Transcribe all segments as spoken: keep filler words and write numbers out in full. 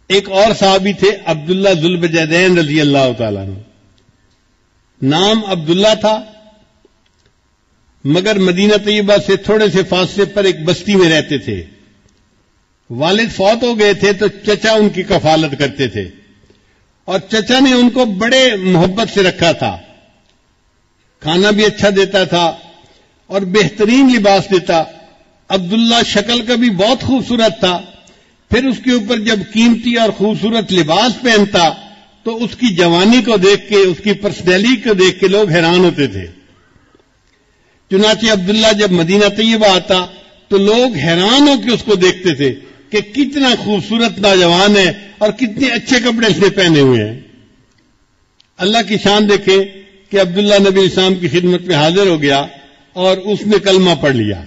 ایک اور صحابی تھے عبداللہ ذوالبجدین رضی اللہ تعالیٰ عنہ. نام عبداللہ تھا، مگر مدینہ طیبہ سے تھوڑے سے فاصلے پر ایک بستی میں رہتے تھے. والد فوت ہو گئے تھے تو چچا ان کی کفالت کرتے تھے، اور چچا نے ان کو بڑے محبت سے رکھا تھا. کھانا بھی اچھا دیتا تھا اور بہترین لباس دیتا. عبداللہ شکل کا بھی بہت خوبصورت تھا، پھر اس کے اوپر جب قیمتی اور خوبصورت لباس پہنتا تو اس کی جوانی کو دیکھ کے، اس کی پرسنالٹی کو دیکھ کے لوگ حیران ہوتے تھے. چنانچہ عبداللہ جب مدینہ طیبہ آتا تو لوگ حیران ہو کے اس کو دیکھتے تھے کہ کتنا خوبصورت نوجوان ہے اور کتنے اچھے کپڑے اس نے پہنے ہوئے ہیں. اللہ کی شان دیکھے کہ عبداللہ نبی اسلام کی خدمت میں حاضر ہو گیا اور اس نے کلمہ پڑھ لیا.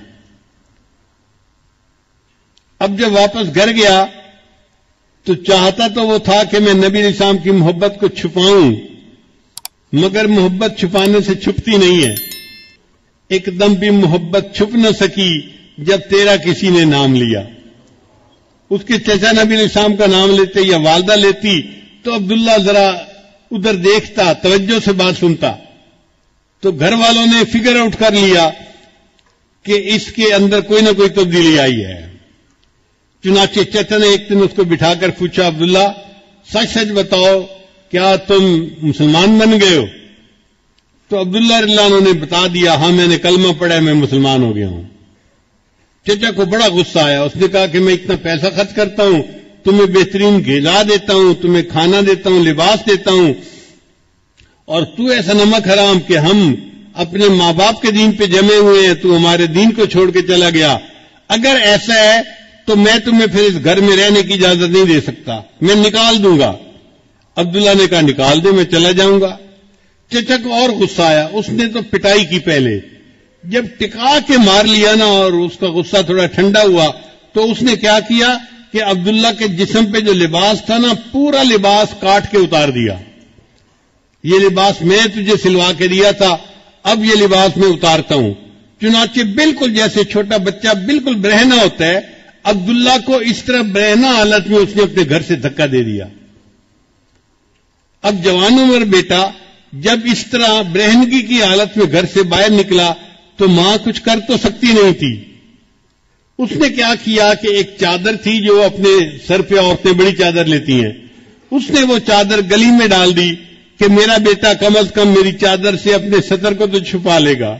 اب جب واپس گھر گیا تو چاہتا تو وہ تھا کہ میں نبی اسلام کی محبت کو چھپاؤں، مگر محبت چھپانے سے چھپتی نہیں ہے. ایک دم بھی محبت چھپ نہ سکی جب تیرا کسی نے نام لیا. اس کے چچا نبی اسلام کا نام لیتے یا والدہ لیتی تو عبداللہ ذرا ادھر دیکھتا، توجہ سے بات سنتا، تو گھر والوں نے فکر اٹھ کر لیا کہ اس کے اندر کوئی نہ کوئی تبدیلی آئی ہے. چنانچہ چچا نے ایک دن اس کو بٹھا کر پوچھا، عبداللہ سچ سچ بتاؤ کیا تم مسلمان بن گئے ہو؟ تو عبداللہ رضی اللہ عنہ نے بتا دیا، ہاں میں نے کلمہ پڑھا ہے، میں مسلمان ہو گیا ہوں. چچا کو بڑا غصہ آیا. اس نے کہا کہ میں اتنا پیسہ خرچ کرتا ہوں، تمہیں بہترین غذا دیتا ہوں، تمہیں کھانا دیتا ہوں، لباس دیتا ہوں، اور تو ایسا نمک حرام کہ ہم اپنے ماں باپ کے دین پہ جمے ہوئے ہیں، تو ہمارے دین کو چھوڑ کے چلا گیا. اگر ایسا ہے تو میں تمہیں پھر اس گھر میں رہنے کی اجازت نہیں دے سکتا، میں نکال دوں گا. عبداللہ نے کہا نکال دے، میں چلا جاؤں گا. چچا کو اور غصہ آیا. اس نے تو پٹائی کی. پہلے جب ٹکا کے مار لیا نا اور اس کا غصہ تھوڑا ٹھنڈا ہوا تو اس نے کیا کیا کہ عبداللہ کے جسم پہ جو لباس تھا نا، پورا لباس کاٹ کے اتار دیا. یہ لباس میں تجھے سلوا کے دیا تھا، اب یہ لباس میں اتارتا ہوں. چنانچہ بالکل جیسے چھوٹا بچہ بالکل برہنہ ہوتا ہے، عبداللہ کو اس طرح برہنہ حالت میں اس نے اپنے گھر سے دھکا دے دیا. اب جوان عمر بیٹا جب اس طرح برہنگی کی حالت میں گھر سے باہر نکلا تو ماں کچھ کر تو سکتی نہیں تھی. اس نے کیا کیا کہ ایک چادر تھی جو اپنے سر پہ عورتیں بڑی چادر لیتی ہیں، اس نے وہ چادر گلی میں ڈال دی کہ میرا بیٹا کم از کم میری چادر سے اپنے سطر کو تو چھپا لے گا.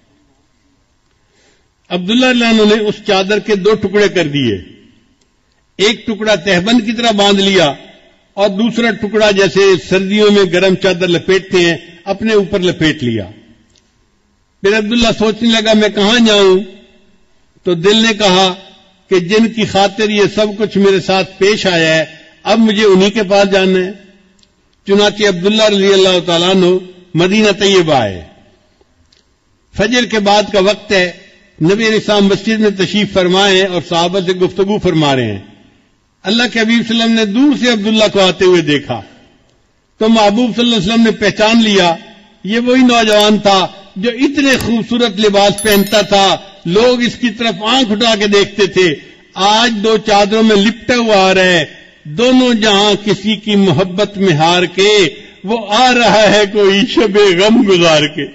عبداللہ رضی اللہ عنہ نے اس چادر کے دو ٹکڑے کر دیے. ایک ٹکڑا تہبند کی طرح باندھ لیا اور دوسرا ٹکڑا جیسے سردیوں میں گرم چادر لپیٹتے ہیں اپنے اوپر لپیٹ لیا. پھر عبداللہ سوچنے لگا میں کہاں جاؤں؟ تو دل نے کہا کہ جن کی خاطر یہ سب کچھ میرے ساتھ پیش آیا ہے اب مجھے انہی کے پاس جانا ہے. چنانچہ عبداللہ رضی اللہ تعالیٰ عنہ مدینہ طیبہ آئے. فجر کے بعد کا وقت ہے. نبی علیہ السلام مسجد میں تشریف فرمائے اور صحابہ سے گفتگو فرما رہے ہیں. اللہ کے حبیب صلی اللہ علیہ وسلم نے دور سے عبداللہ کو آتے ہوئے دیکھا تو محبوب صلی اللہ علیہ وسلم نے پہچان لیا یہ وہی نوجوان تھا جو اتنے خوبصورت لباس پہنتا تھا، لوگ اس کی طرف آنکھ اٹھا کے دیکھتے تھے. آج دو چادروں میں لپٹا ہوا آ رہا ہے، دونوں جہاں کسی کی محبت میں ہار کے وہ آ رہا ہے کوئی شب غم گزار کے.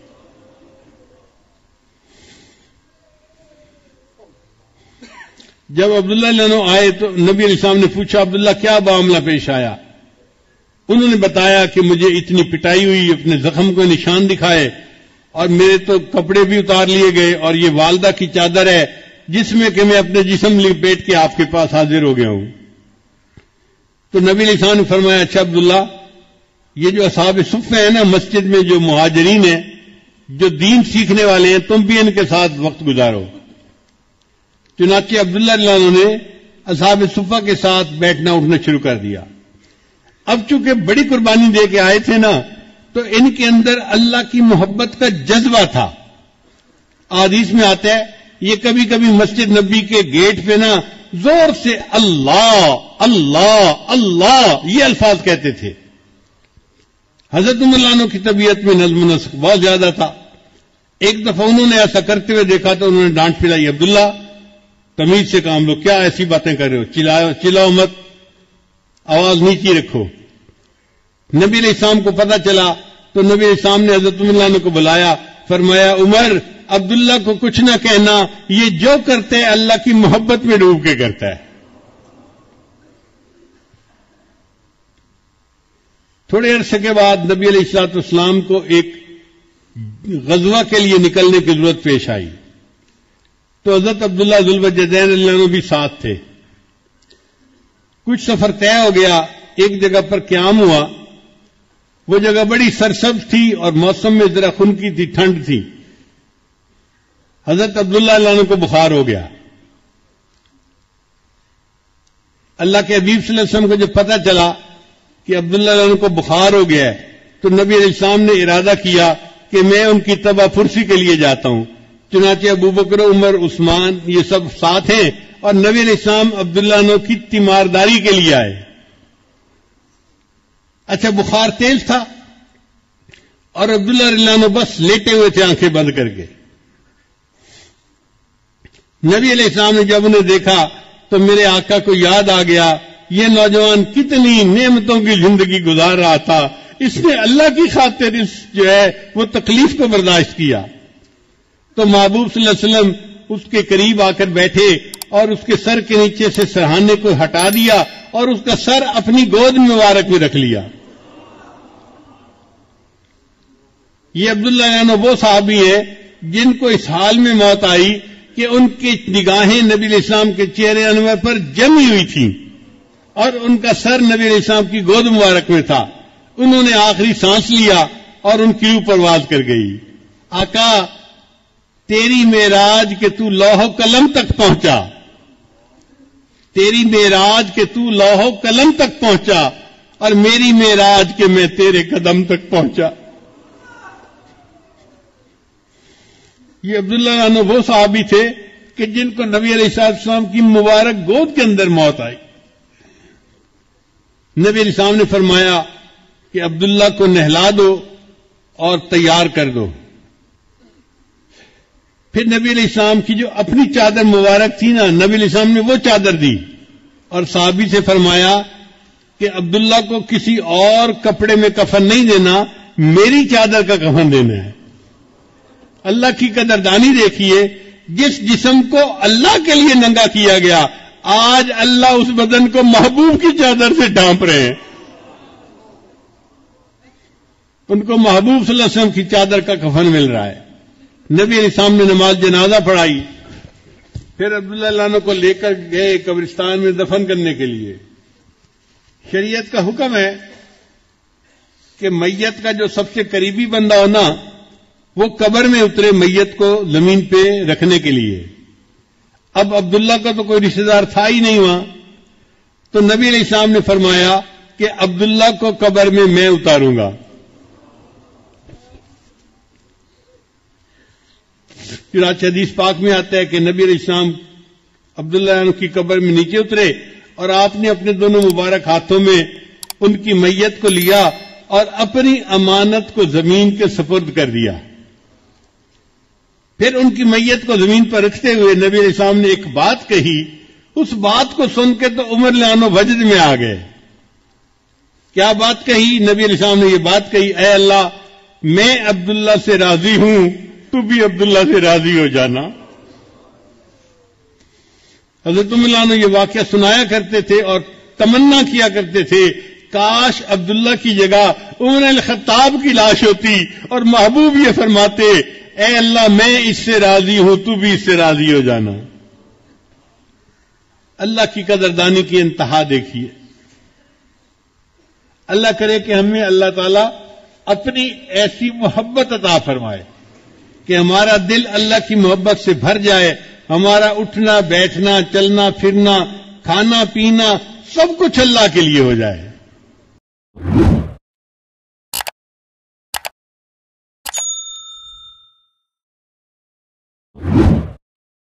جب عبداللہ عنہ آئے تو نبی علیہ السلام نے پوچھا عبداللہ کیا معاملہ پیش آیا؟ انہوں نے بتایا کہ مجھے اتنی پٹائی ہوئی، اپنے زخم کو نشان دکھائے اور میرے تو کپڑے بھی اتار لیے گئے اور یہ والدہ کی چادر ہے جس میں کہ میں اپنے جسم لپیٹ کے آپ کے پاس حاضر ہو گیا ہوں. تو نبی علیہ السلام نے فرمایا اچھا عبداللہ یہ جو اصحاب صفہ ہیں نا مسجد میں جو مہاجرین ہیں جو دین سیکھنے والے ہیں تم بھی ان کے ساتھ وقت گزارو. چنانچہ عبداللہ رضی اللہ عنہ نے اصحاب صفہ کے ساتھ بیٹھنا اٹھنا شروع کر دیا. اب چونکہ بڑی قربانی دے کے آئے تھے نا تو ان کے اندر اللہ کی محبت کا جذبہ تھا. حدیث میں آتا ہے یہ کبھی کبھی مسجد نبی کے گیٹ پہ نا زور سے اللہ اللہ اللہ یہ الفاظ کہتے تھے. حضرت عمر رضی اللہ عنہ کی طبیعت میں نظم و نسق بہت زیادہ تھا. ایک دفعہ انہوں نے ایسا کرتے ہوئے دیکھا تو انہوں نے ڈانٹ پھرائی عبداللہ تمیز سے کام لو، کیا ایسی باتیں کر رہے ہو، چلاؤ چلاؤ مت. آواز نیچی رکھو. نبی علیہ السلام کو پتہ چلا تو نبی علیہ السلام نے حضرت عمر عنہ کو بلایا, فرمایا عمر عبداللہ کو کچھ نہ کہنا, یہ جو کرتے ہیں اللہ کی محبت میں ڈوب کے کرتا ہے. تھوڑے عرصے کے بعد نبی علیہ الصلوۃ والسلام کو ایک غزوہ کے لیے نکلنے کی ضرورت پیش آئی, تو حضرت عبداللہ ذوالوجہین رضی اللہ عنہ بھی ساتھ تھے. کچھ سفر طے ہو گیا, ایک جگہ پر قیام ہوا. وہ جگہ بڑی سرسبز تھی اور موسم میں ذرا خنکی تھی, ٹھنڈ تھی. حضرت عبداللہ رضی اللہ عنہ کو بخار ہو گیا. اللہ کے حبیب صلی اللہ علیہ وسلم کو جب پتہ چلا کہ عبداللہ رضی اللہ عنہ کو بخار ہو گیا ہے, تو نبی علیہ السلام نے ارادہ کیا کہ میں ان کی تباہ پرسی کے لیے جاتا ہوں. چنانچہ ابو بکر, عمر, عثمان یہ سب ساتھ ہیں, اور نبی علیہ السلام عبداللہ عنہ کی تیمارداری کے لیے آئے. اچھا بخار تیز تھا اور عبداللہ رضی اللہ عنہ بس لیٹے ہوئے تھے آنکھیں بند کر کے. نبی علیہ السلام نے جب انہیں دیکھا تو میرے آقا کو یاد آ گیا, یہ نوجوان کتنی نعمتوں کی زندگی گزار رہا تھا, اس نے اللہ کی خاطر اس جو ہے وہ تکلیف کو برداشت کیا. تو محبوب صلی اللہ علیہ وسلم اس کے قریب آ کر بیٹھے اور اس کے سر کے نیچے سے سرہانے کو ہٹا دیا اور اس کا سر اپنی گود مبارک میں رکھ لیا. یہ عبداللہ عنہ وہ صحابی ہیں جن کو اس حال میں موت آئی کہ ان کی نگاہیں نبی علیہ السلام کے چہرے انور پر جمی ہوئی تھیں اور ان کا سر نبی علیہ السلام کی گود مبارک میں تھا. انہوں نے آخری سانس لیا اور ان کی روح پرواز کر گئی. آقا تیری معراج کہ تو لوح و قلم تک پہنچا, تیری معراج کہ تو لوح و قلم تک پہنچا, اور میری معراج کہ میں تیرے قدم تک پہنچا. یہ عبداللہ عنہ وہ صحابی تھے کہ جن کو نبی علیہ السلام کی مبارک گود کے اندر موت آئی. نبی علیہ السلام نے فرمایا کہ عبداللہ کو نہلا دو اور تیار کر دو. پھر نبی علیہ السلام کی جو اپنی چادر مبارک تھی نا, نبی علیہ السلام نے وہ چادر دی اور صحابی سے فرمایا کہ عبداللہ کو کسی اور کپڑے میں کفن نہیں دینا, میری چادر کا کفن دینا ہے. اللہ کی قدردانی دیکھیے, جس جسم کو اللہ کے لیے ننگا کیا گیا, آج اللہ اس بدن کو محبوب کی چادر سے ڈھانپ رہے ہیں. ان کو محبوب صلی اللہ علیہ وسلم کی چادر کا کفن مل رہا ہے. نبی علیہ السلام نے نماز جنازہ پڑھائی, پھر عبداللہ عنہ کو لے کر گئے قبرستان میں دفن کرنے کے لیے. شریعت کا حکم ہے کہ میت کا جو سب سے قریبی بندہ ہونا وہ قبر میں اترے میت کو زمین پہ رکھنے کے لیے. اب عبداللہ کا تو کوئی رشتہ دار تھا ہی نہیں وہاں, تو نبی علیہ السلام نے فرمایا کہ عبداللہ کو قبر میں میں اتاروں گا. چنانچہ حدیث پاک میں آتا ہے کہ نبی علیہ السلام عبداللہ عنہ کی قبر میں نیچے اترے اور آپ نے اپنے دونوں مبارک ہاتھوں میں ان کی میت کو لیا اور اپنی امانت کو زمین کے سپرد کر دیا. پھر ان کی میت کو زمین پر رکھتے ہوئے نبی علیہ السلام نے ایک بات کہی. اس بات کو سن کے تو عمر لانو وجد میں آ گئے. کیا بات کہی؟ نبی علیہ السلام نے یہ بات کہی, اے اللہ میں عبداللہ سے راضی ہوں, تو بھی عبداللہ سے راضی ہو جانا. حضرت عمر عنہ یہ واقعہ سنایا کرتے تھے اور تمنا کیا کرتے تھے, کاش عبداللہ کی جگہ عمر الخطاب کی لاش ہوتی اور محبوب یہ فرماتے, اے اللہ میں اس سے راضی ہوں, تو بھی اس سے راضی ہو جانا. اللہ کی قدردانی کی انتہا دیکھیے. اللہ کرے کہ ہمیں اللہ تعالیٰ اپنی ایسی محبت عطا فرمائے کہ ہمارا دل اللہ کی محبت سے بھر جائے, ہمارا اٹھنا بیٹھنا چلنا پھرنا کھانا پینا سب کچھ اللہ کے لیے ہو جائے.